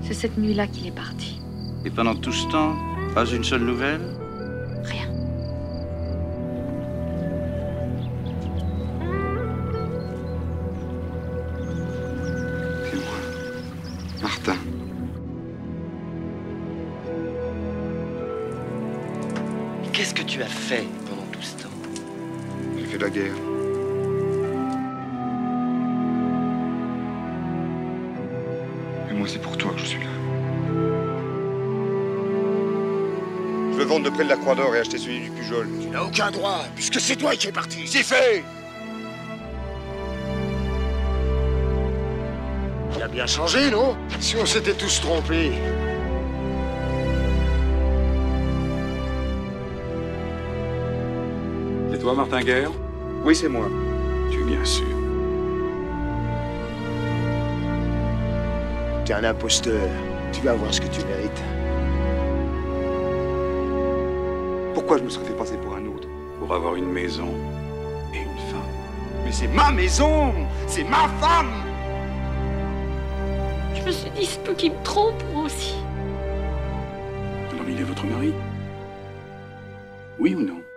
C'est cette nuit-là qu'il est parti. Et pendant tout ce temps, pas une seule nouvelle? Rien. C'est moi, Martin. Qu'est-ce que tu as fait pendant tout ce temps? J'ai fait la guerre. Et moi, c'est pour toi que je suis là. Je veux vendre de près de la Croix d'Or et acheter celui du Pujol. Tu n'as aucun droit, puisque c'est toi qui es parti. C'est fait! Tu as bien changé, non? Si on s'était tous trompés. C'est toi, Martin Guerre? Oui, c'est moi. Tu es bien sûr. T'es un imposteur. Tu vas voir ce que tu mérites. Pourquoi je me serais fait passer pour un autre? Pour avoir une maison et une femme. Mais c'est ma maison! C'est ma femme! Je me suis dit, c'est peu qu'il me trompe, moi aussi. Alors il est votre mari? Oui ou non?